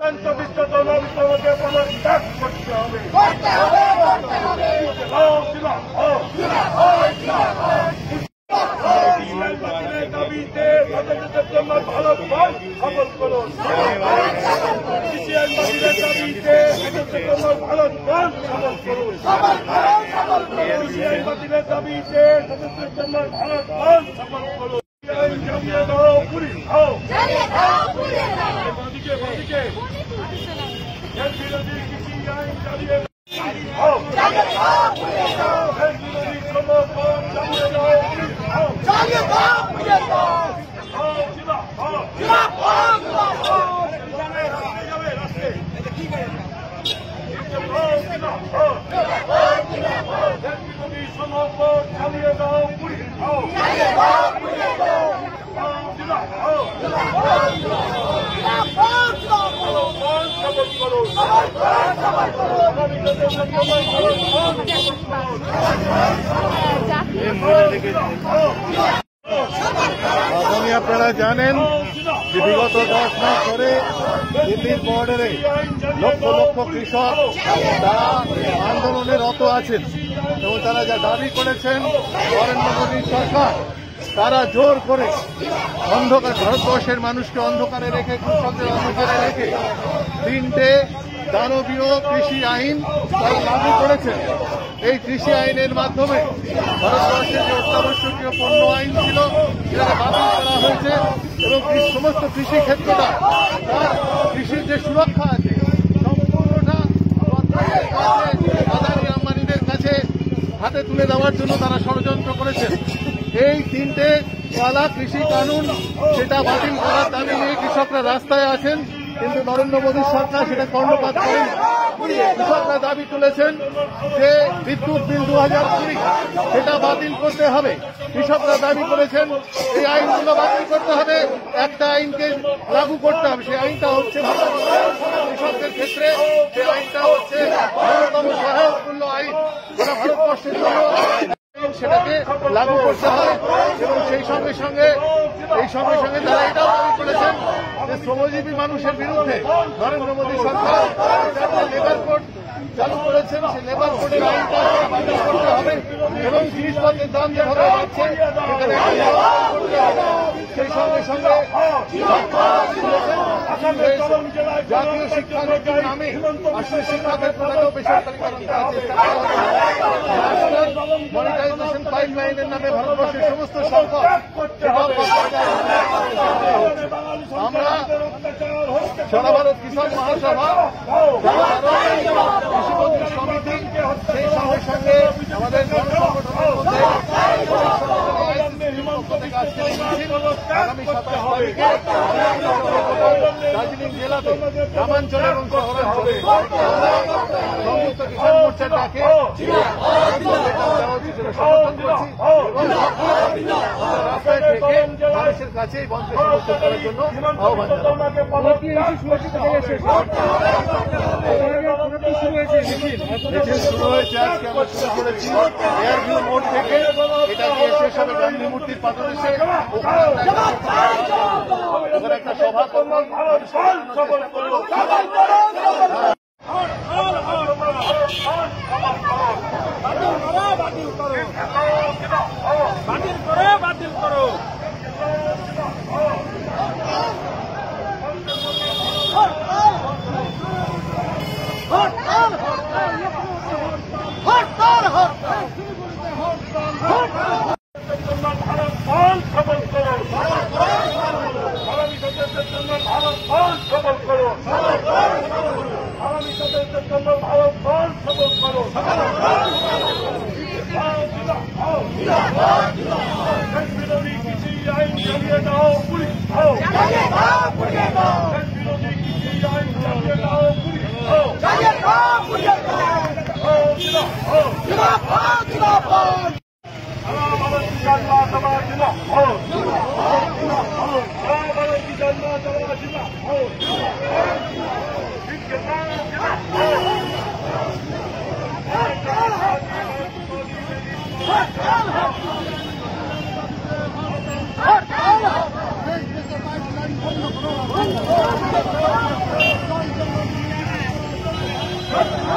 পঞ্চবিংশত নবীনকে পদত্যাগ করতে হবে। দাবিতে স্বাধীনতার জন্য ভারত বন্ধ সফল করুন। দাবিতে স্বাধীনতার জন্য ভারত বন্ধ সফল করুন। দাবিতে স্বাধীনতার জন্য ভারত বন্ধ সফল করুন। জ্বালিয়ে দাও পুলিশ দাও, বাদিকে বাদিকে বিরোধী কৃষি আইন জ্বালিয়ে দাও, বিরোধী সমর্থন জ্বালিয়ে দাও, জ্বালিয়ে দাও পুলিশ দাও। সমর্থন জ্বালিয়ে দাও পুলিশ দাও, আগামী আপনারা জানেন যে বিগত 10 মাস ধরে দিল্লির বর্ডারে লক্ষ লক্ষ কৃষক তারা আন্দোলনে রত আছেন এবং তারা যা দাবি করেছেন নরেন্দ্র মোদী সরকার তারা জোর করে অন্ধকার ভারতবর্ষের মানুষকে অন্ধকারে রেখে কৃষকদের অন্ধকারে রেখে 3টে দানবীয় কৃষি আইন তারা লাগু করেছেন। এই কৃষি আইনের মাধ্যমে ভারতবর্ষের যে অত্যাবশ্যকীয় পণ্য আইন ছিল সেটাকে বাতিল করা হয়েছে এবং সমস্ত কৃষি ক্ষেত্রটা তার কৃষির যে সুরক্ষা আছে সম্পূর্ণটা আদানি আম্বানিদের কাছে হাতে তুলে দেওয়ার জন্য তারা ষড়যন্ত্র করেছেন। এই 3টে ওয়ালা কৃষি কানুন সেটা বাতিল করার দাবি নিয়ে কৃষকরা রাস্তায় আছেন, কিন্তু নরেন্দ্র মোদী সরকার সেটা কর্ণপাত করেন। কৃষকরা দাবি তুলেছেন যে বিদ্যুৎ বিল 2020 সেটা বাতিল করতে হবে। কৃষকরা দাবি করেছেন এই আইনগুলো বাতিল করতে হবে, একটা আইনকে লাগু করতে হবে। সেই আইনটা হচ্ছে কৃষকদের ক্ষেত্রে সেই আইনটা হচ্ছে ন্যূনতম সহায়ক মূল্য আইন, যেটা ভারতবর্ষের জন্য সেটাকে লাগু করতে হবে। এবং সেই সঙ্গে সঙ্গে তারা এটাও দাবি করেছেন যে শ্রমজীবী মানুষের বিরুদ্ধে নরেন্দ্র মোদী সরকার লেবার কোড চালু করেছেন, সেই লেবার কোডের আইনটা বাতিল করতে হবে এবং জিনিসপত্রের দাম যেভাবে বাড়ছে সেই সঙ্গে সঙ্গে জাতীয় শিক্ষানীতির নামে আসলে শিক্ষা ক্ষেত্রটাকেও বেসরকারীকরণ করার চেষ্টা মনিটাইজেশন পাইপলাইনের নামে ভারতবর্ষের সমস্ত সম্পদ আমরা সারা ভারত কৃষক মহাসভা, কৃষিমন্ত্রী সমিতি, সেই সঙ্গে সঙ্গে আমাদের জনসংগঠনের মধ্যে আগামী 27 তারিখে দার্জিলিং জেলাতে গ্রামাঞ্চলে এবং শহরাঞ্চলে সংযুক্ত কিষাণ মোর্চার ডাকে সমর্থন করছি এবং রাস্তায় থেকে মানুষের কাছে এই বন্ধকে সমর্থন করার জন্য আহ্বান জানাবো। শুরু হয়েছে আজকে আমরা শুরু করেছি এয়ারভিউ মোড় থেকে, এটা দিয়ে শেষ হবে গান্ধী মূর্তির পাদদেশে। ওখানে একটা সভা করব, বাতিল করো বিরোধী কৃষি আইন জ্বালিয়ে দাও পুলিশ দাও, বিরোধী কৃষি আইন জ্বালিয়ে দাও পুলিশ দাও, Let's